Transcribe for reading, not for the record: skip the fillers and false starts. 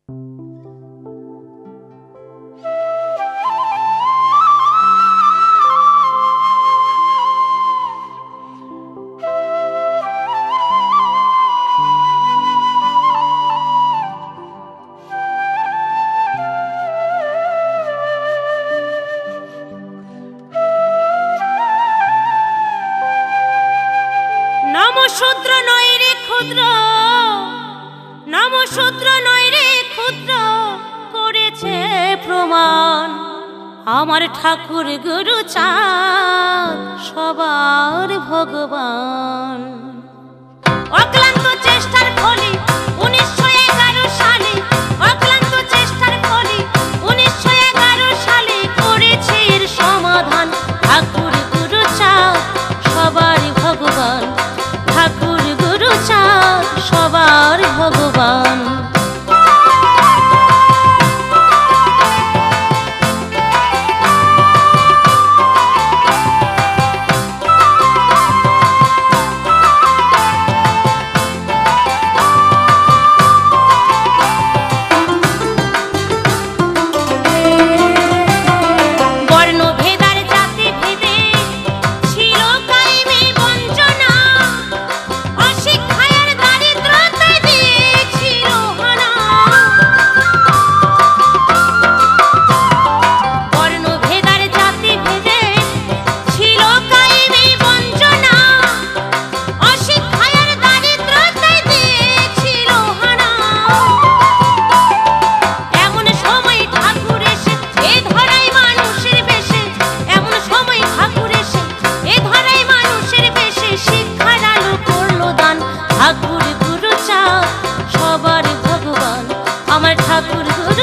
শূদ্র নয় রে ক্ষুদ্র, নাম শূদ্র নয় রে ক্ষুদ্র, করেছে প্রমাণ আমার ঠাকুর গুরু চাঁদ সবার ভগবান। অক্লান্ত চেষ্টার ফলে 1911 সালে, অক্লান্ত চেষ্টার ফলে 1911 সালে করেছে এর সমাধান। ঠাকুর গুরু চাঁদ সবার ভগবান, ঠাকুর গুরু চাঁদ সবার ভগবান। ঠাকুর গুরু চাঁদ সবার ভগবান, আমার ঠাকুর।